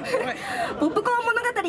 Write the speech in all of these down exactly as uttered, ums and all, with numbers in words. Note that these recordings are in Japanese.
ポップコーン物語。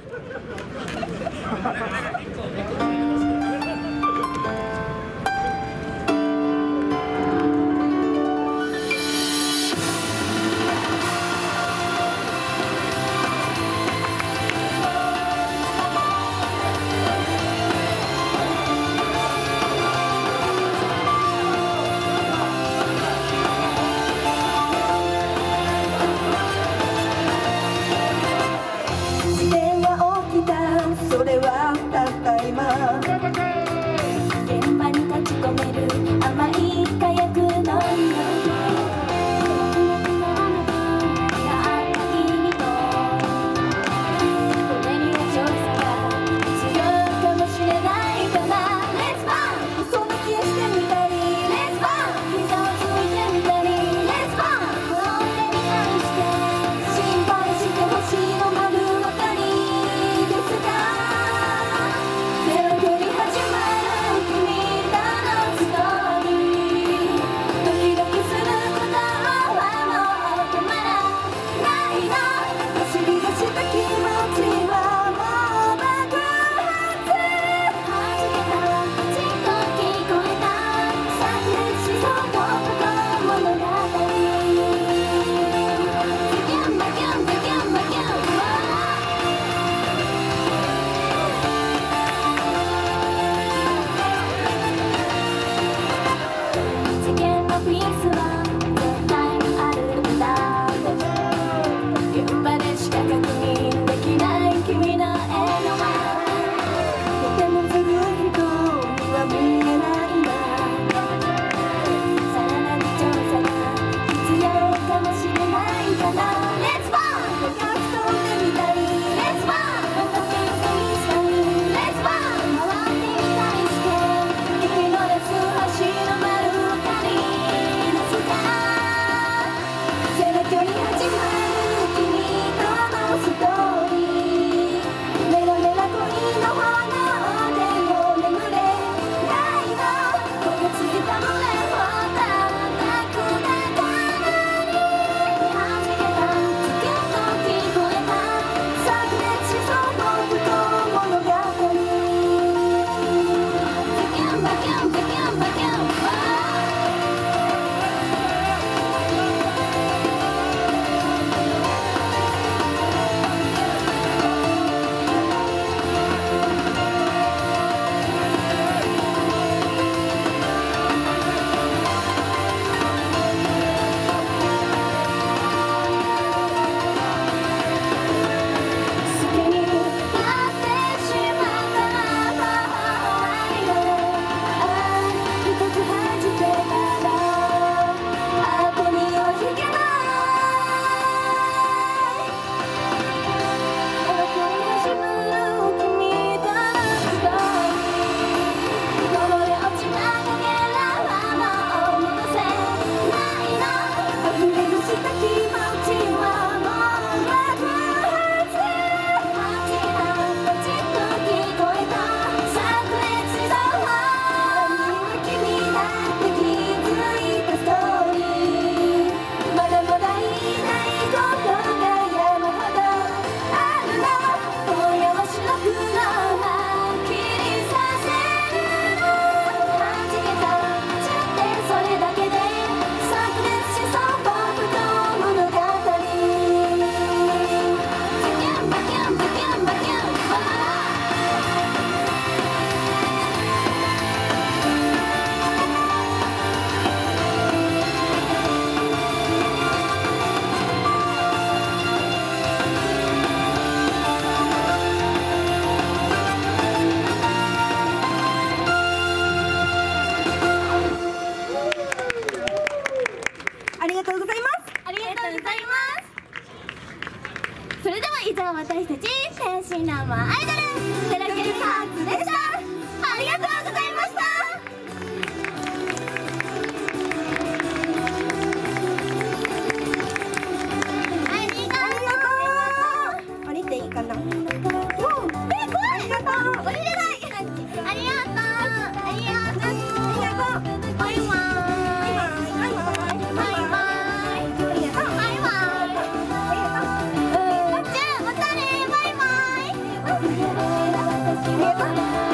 それはたった今現場に立ち込める甘い火薬の匂いなった君とこれには調査が必要かもしれないかな Let's burn その気してみたり Let's burn 膝をついてみたり Let's burn この腕に対して心配してほしいの丸分かりですか私たち天真爛漫アイドルテラケルハーツでした。ありがとうございました。ありがとう。降りていいかな。うん、え、怖い。ありがとう。降りれない。ありがとう。ありがとう。ありがとう。バイバイ。バイバイ。バイバイ。バイバイ。ありがとう。バイバイ。ありがとう。うん。 りがとう。